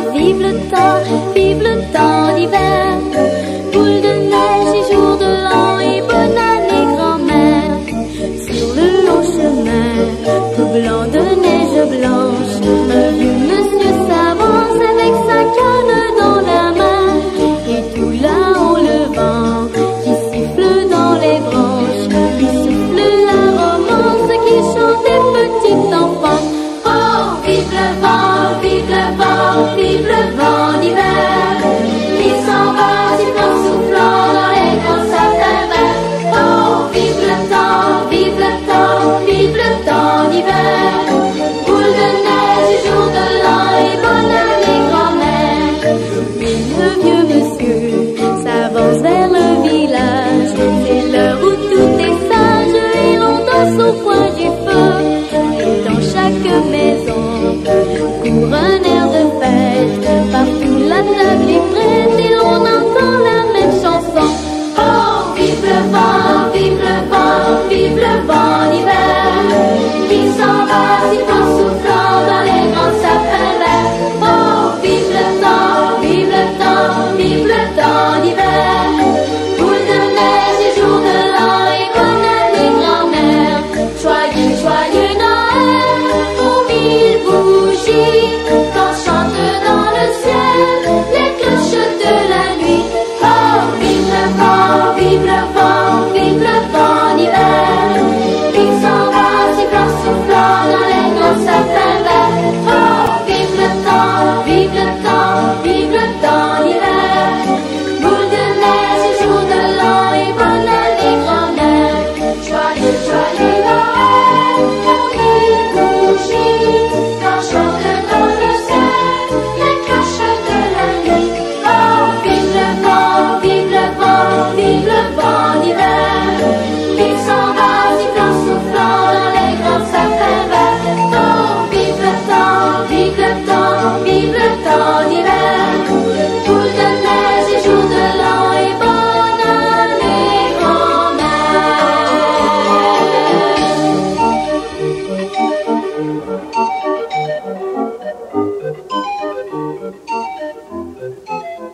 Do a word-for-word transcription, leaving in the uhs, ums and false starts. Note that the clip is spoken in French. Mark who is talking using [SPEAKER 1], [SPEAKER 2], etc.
[SPEAKER 1] vive le temps, vive le temps d'hiver. Boule de neige et jour de l'an et bonne année grand-mère. Sur le long chemin, tout blanc de neige blanche, un vieux monsieur s'avance avec sa canne dans la main. Et tout là-haut le vent qui siffle dans les branches, qui souffle la romance qui chantait petit enfant. Oh, vive le vent, vive le vent, vive le vent d'hiver, qui s'en va sifflant, soufflant dans les grands sapins verts. Oh, vive le temps, vive le temps, vive le temps d'hiver. Boule de neige, jour de l'an et bonne année grand-mère. Et le vieux monsieur s'avance vers le village. C'est l'heure où tout est sage et l'on danse au coin du feu. Et dans chaque maison court un air de fête. Partout la table est prête et l'on entend la même chanson. Oh, vive le vent, vive le vent, vive le vent d'hiver, qui s'en va sifflant, soufflant dans les grands sapins verts. Oh, vive le temps, vive le temps, vive le temps d'hiver. Boule de neige et jour de l'an et bonne année grand-mère. Joyeux, joyeux Noël aux mille bougies, quand chantent dans le ciel les cloches de la nuit. Oh, vive le vent, vive le vent, vive le vent d'hiver, qui s'en va sifflant, soufflant dans les grands sapins verts. Oh, vive le temps, vive le temps, vive le temps d'hiver. Boule de neige et jour de l'an et bonne année grand-mère. Joyeux, joyeux Noël aux mille bougies, quand chantent dans le ciel les cloches de la nuit. Oh, vive le vent, vive le vent, vive le vent d'hiver, qui s'en va sifflant, soufflant dans les grands sapins verts. Oh, vive le temps, vive le temps, vive le temps d'hiver. Boule de neige et jour de l'an et bonne année grand-mère.